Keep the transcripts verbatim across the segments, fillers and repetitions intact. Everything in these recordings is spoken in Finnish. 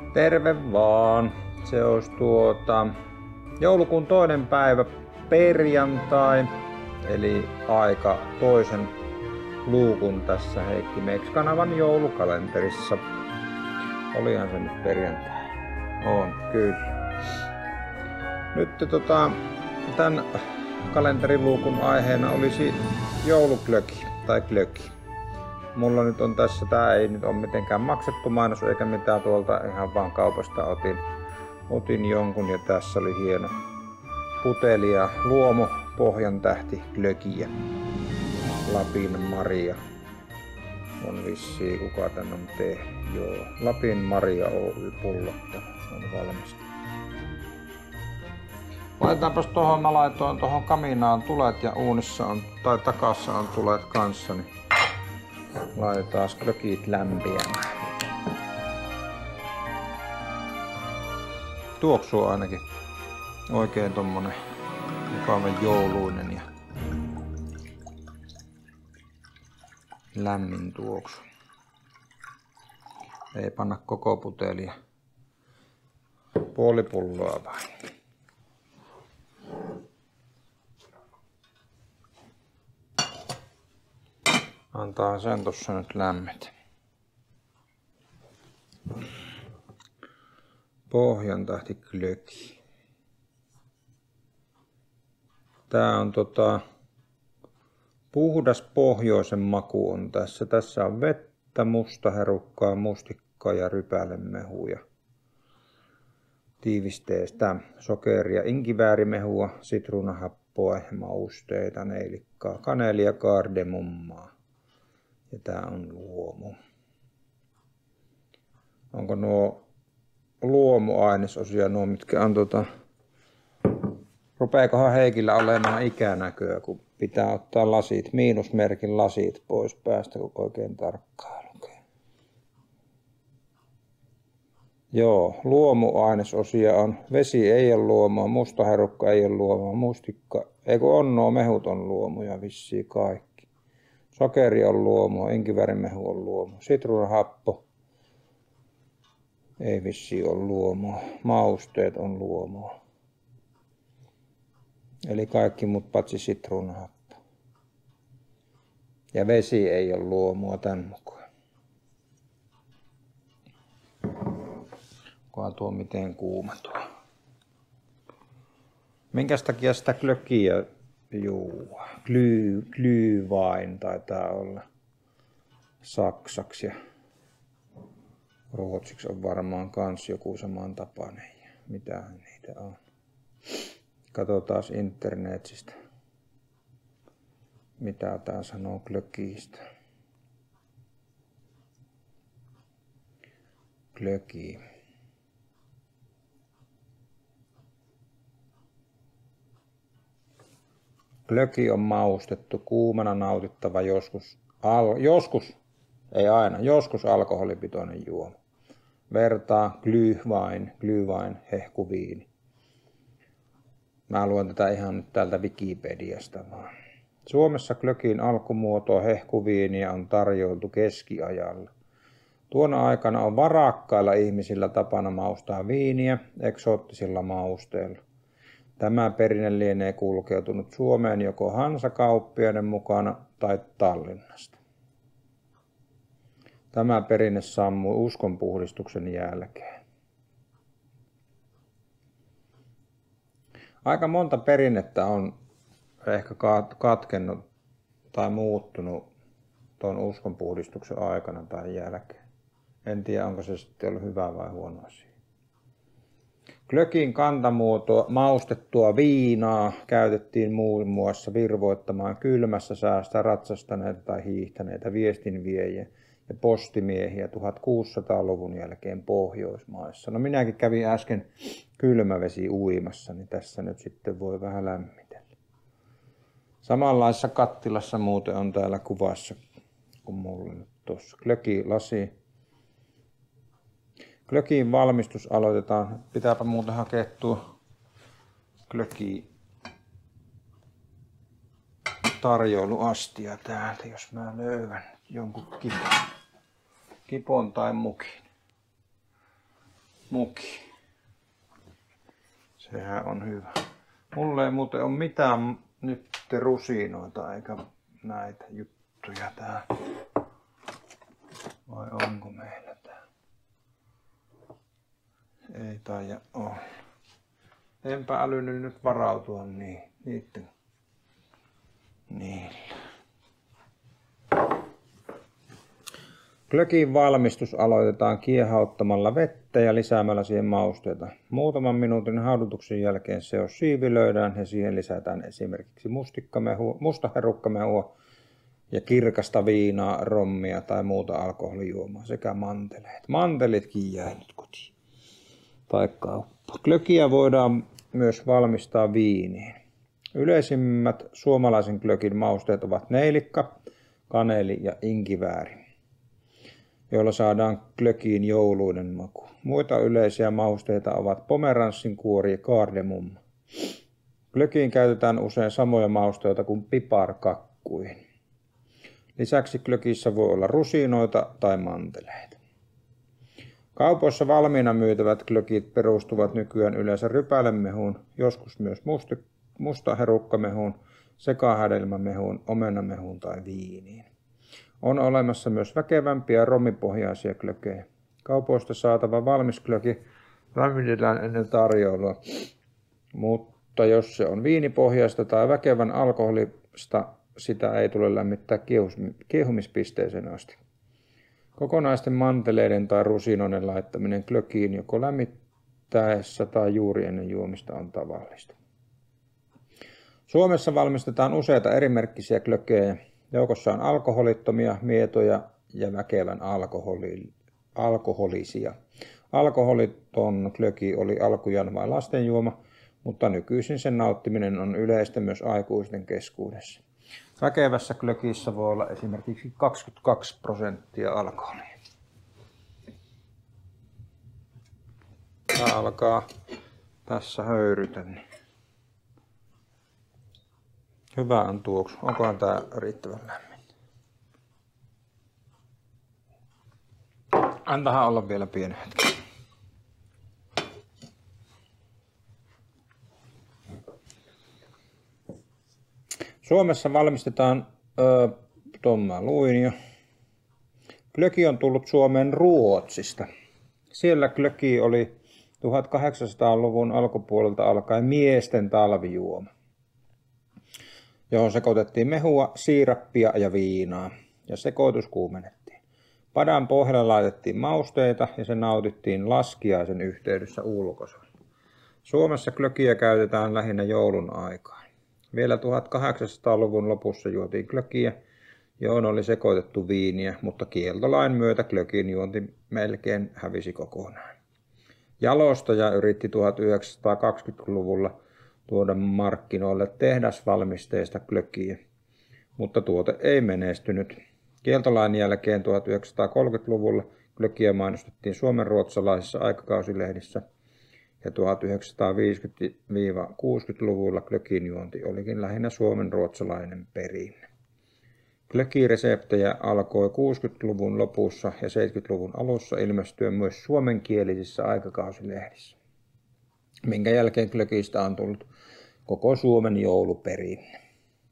Terve vaan. Se olisi tuota joulukuun toinen päivä perjantai, eli aika toisen luukun tässä Heikki Meiks-kanavan joulukalenterissa. Olihan se nyt perjantai. On, kyllä. Nyt tota, tämän kalenteriluukun aiheena olisi jouluklöki tai klöki. Mulla nyt on tässä, tää ei nyt ole mitenkään maksettu mainos eikä mitään, tuolta ihan vaan kaupasta otin, otin jonkun, ja tässä oli hieno puteli ja luomu Pohjan tähti glögiä. Lapin Maria on vissiin, kuka tän on tehnyt. Joo, Lapin Maria Oy pullotto on valmista. Laitetaanpas tohon, mä laitoin tohon kaminaan tulet ja uunissa on, tai takassa on tulet kanssa, niin laitetaan glögit lämpiämään. Tuoksuu ainakin oikein tommonen mukavan jouluinen ja lämmin tuoksu. Ei panna koko putelia, puoli pulloa vain. Antaa sen tossa nyt lämmetä. Pohjan tähti glögi. Tää on tota puhdas pohjoisen maku on tässä. Tässä on vettä, mustaherukkaa, mustikkaa ja rypälemehua. Tiivisteestä sokeria, inkiväärimehua, sitruunahappoa ja mausteita, neilikkaa, kanelia, kardemummaa. Ja tää on luomu. Onko nuo luomuainesosia nuo, mitkä on tota... Rupeekohan Heikillä olemaan ikänäköä, kun pitää ottaa lasit, miinusmerkin lasit pois päästä, kun oikein tarkkaan lukee. Joo, luomuainesosia on. Vesi ei ole luomua, mustaherukka ei ole luomua, mustikka, ei kun on nuo mehut on luomuja vissiin kaikki. Sokeri on luomua, inkiväärimehu on luomua, sitruunahappo ei vissiin ole luomua, mausteet on luomua. Eli kaikki mut patsi sitruunahappo. Ja vesi ei ole luomua tän mukaan. Onkohan tuo miten kuuma tuo. Minkäs takia sitä glögiä juu, gly, glühwein taitaa olla saksaksi ja ruotsiksi on varmaan kans joku samantapainen. Mitähän niitä on. Katsotaan internetistä, mitä tää sanoo glögistä. Glögi. Glögi on maustettu, kuumana nautittava joskus, al, joskus, ei aina, joskus alkoholipitoinen juoma. Vertaa glühwein, glühwein, hehkuviini. Mä luen tätä ihan nyt täältä Wikipediasta vaan. Suomessa glögin alkumuotoa hehkuviiniä on tarjoiltu keskiajalla. Tuona aikana on varakkailla ihmisillä tapana maustaa viiniä eksoottisilla mausteilla. Tämä perinne lienee kulkeutunut Suomeen joko hansakauppiaiden mukana tai Tallinnasta. Tämä perinne sammui uskonpuhdistuksen jälkeen. Aika monta perinnettä on ehkä katkennut tai muuttunut tuon uskonpuhdistuksen aikana tai jälkeen. En tiedä, onko se sitten ollut hyvä vai huono asia. Glögin kantamuotoa maustettua viinaa käytettiin muun muassa virvoittamaan kylmässä säästä ratsastaneita tai hiihtäneitä viestinviejiä ja postimiehiä tuhatkuusisataaluvun jälkeen Pohjoismaissa. No minäkin kävin äsken kylmävesi uimassa, niin tässä nyt sitten voi vähän lämmitellä. Samanlaisessa kattilassa muuten on täällä kuvassa kuin mulla nyt tuossa. Glögilasi. Glögin valmistus aloitetaan. Pitääpä muuten hakea tuo glögi tarjoiluastia täältä, jos mä löydän jonkun kipon, kipon tai mukin. muki. Sehän on hyvä. Mulla ei muuten ole mitään nyt rusinoita eikä näitä juttuja tää. Vai onko meillä tää? Ei taida olla. Enpä älynyt nyt varautua niin, niitten niillä. Glögin valmistus aloitetaan kiehauttamalla vettä ja lisäämällä siihen mausteita. Muutaman minuutin haudutuksen jälkeen seos siivilöidään ja siihen lisätään esimerkiksi mustikkamehua, mustaherukkamehua ja kirkasta viinaa, rommia tai muuta alkoholijuomaa sekä manteleet. Mantelitkin jäi nyt kotiin tai kauppa. Glögiä voidaan myös valmistaa viiniin. Yleisimmät suomalaisen glögin mausteet ovat neilikka, kaneli ja inkivääri, joilla saadaan glögiin jouluinen maku. Muita yleisiä mausteita ovat pomeranssin kuori ja kardemumma. Glögiin käytetään usein samoja mausteita kuin piparkakkuihin. Lisäksi glögissä voi olla rusinoita tai manteleita. Kaupoissa valmiina myytävät glögit perustuvat nykyään yleensä rypälemehuun, joskus myös musti, mustaherukkamehuun, sekahädelmämehuun, omenamehuun tai viiniin. On olemassa myös väkevämpiä rommipohjaisia glögejä. Kaupoista saatava valmis glögi lämmitetään ennen tarjoilua, mutta jos se on viinipohjaista tai väkevän alkoholista, sitä ei tule lämmittää kiehumispisteeseen asti. Kokonaisten manteleiden tai rusinoiden laittaminen glögiin joko lämmittäessä tai juuri ennen juomista on tavallista. Suomessa valmistetaan useita erimerkkisiä glögejä. Joukossa on alkoholittomia, mietoja ja väkevän alkoholi, alkoholisia. Alkoholiton glögi oli alkujaan vain lastenjuoma, mutta nykyisin sen nauttiminen on yleistä myös aikuisten keskuudessa. Väkevässä glögissä voi olla esimerkiksi kaksikymmentäkaksi prosenttia alkoholia. Tämä alkaa tässä höyrytä. Hyvä on tuoksu. Onkohan tää riittävän lämmin? Antahan olla vielä pieni hetki. Suomessa valmistetaan, öö, tuon mä luin jo. Glögi on tullut Suomeen Ruotsista. Siellä glögi oli tuhatkahdeksansataaluvun alkupuolelta alkaen miesten talvijuoma, johon sekoitettiin mehua, siirappia ja viinaa, ja sekoitus kuumennettiin. Padan pohjalle laitettiin mausteita ja se nautittiin laskiaisen yhteydessä ulkosalla. Suomessa glögiä käytetään lähinnä joulun aikaan. Vielä tuhatkahdeksansataaluvun lopussa juotiin glögiä, johon oli sekoitettu viiniä, mutta kieltolain myötä glögin juonti melkein hävisi kokonaan. Jalostaja yritti tuhatyhdeksänsataakaksikymmentäluvulla tuoda markkinoille tehdasvalmisteista glögiä, mutta tuote ei menestynyt. Kieltolain jälkeen tuhatyhdeksänsataakolmekymmentäluvulla glögiä mainostettiin suomenruotsalaisissa aikakausilehdissä ja tuhatyhdeksänsataaviisikymmentä-kuusikymmentäluvulla glögin juonti olikin lähinnä suomenruotsalainen perinne. Glögireseptejä alkoi kuusikymmentäluvun lopussa ja seitsemänkymmentäluvun alussa ilmestyä myös suomenkielisissä aikakausilehdissä, minkä jälkeen glögistä on tullut koko Suomen jouluperinne.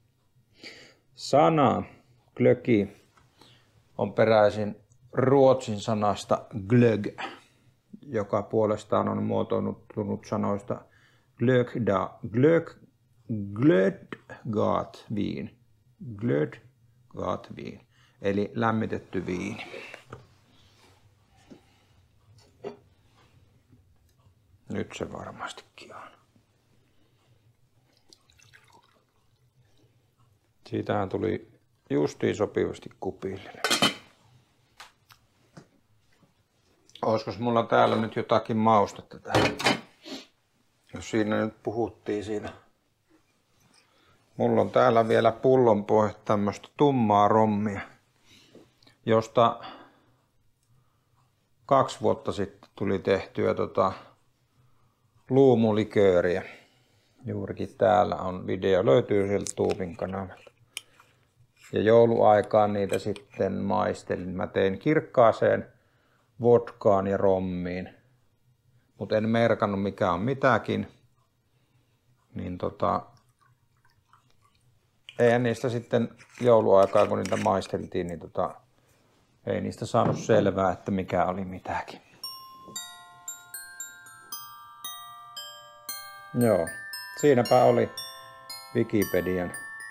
Sana glögi on peräisin ruotsin sanasta glög, joka puolestaan on muotoiltunut sanoista glögda, glög, glödgat vin, glödgat vin, eli lämmitetty viini. Nyt se varmastikin on. Siitähän tuli justiin sopivasti kupillinen. Olisiko mulla täällä nyt jotakin maustetta tähän? Jos siinä nyt puhuttiin siinä. Mulla on täällä vielä pullon pohjat tämmöstä tummaa rommia, josta kaksi vuotta sitten tuli tehtyä tota luumulikööriä. Juurikin täällä on video, löytyy sieltä Tuubin kanavalta. Ja jouluaikaan niitä sitten maistelin. Mä tein kirkkaaseen vodkaan ja rommiin mutta en merkannut mikä on mitäkin. Niin tota, eihän niistä sitten jouluaikaa, kun niitä maisteltiin, niin tota, ei niistä saanut selvää, että mikä oli mitäkin. Joo, siinäpä oli Wikipedian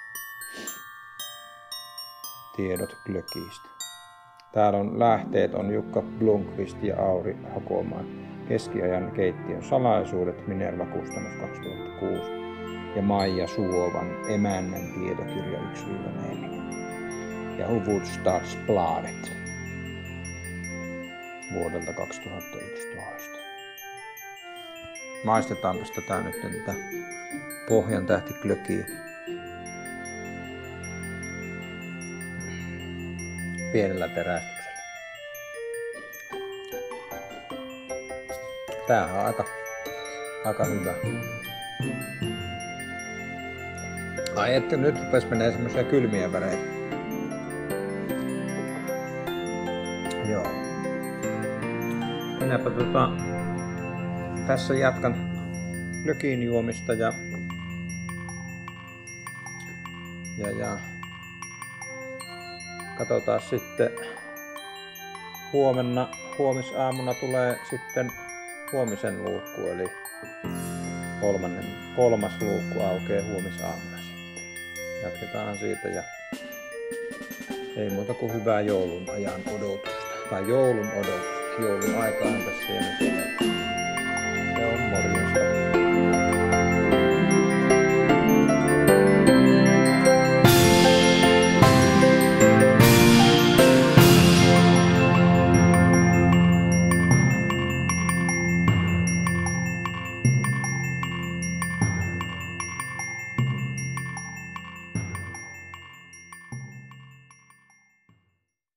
tiedot glögistä. Täällä on lähteet on Jukka Blomqvist ja Auri Hakomaan keskiajan keittiön salaisuudet, Minerva-kustannus kaksituhattakuusi ja Maija Suovan emännän tietokirja yksi neljä ja Hufvudstadsbladet vuodelta kaksituhattayksitoista. Maistetaanpas tätä nyt tätä Pohjan tähtiglögiä. Pienellä terästyksellä. Tää on aika, aika hyvä. Ai että nyt rupes menee semmoisia kylmiä väreitä. Joo. Minäpä tota, tässä jatkan glögin juomista ja, ja, ja katsotaan sitten huomenna, huomisaamuna tulee sitten huomisen luukku, eli kolmannen, kolmas luukku aukeaa huomisaamuna sitten. Jatketaan siitä ja ei muuta kuin hyvää joulun ajan odotusta, tai joulun odotusta. Joulun aikaan tässä ja nyt.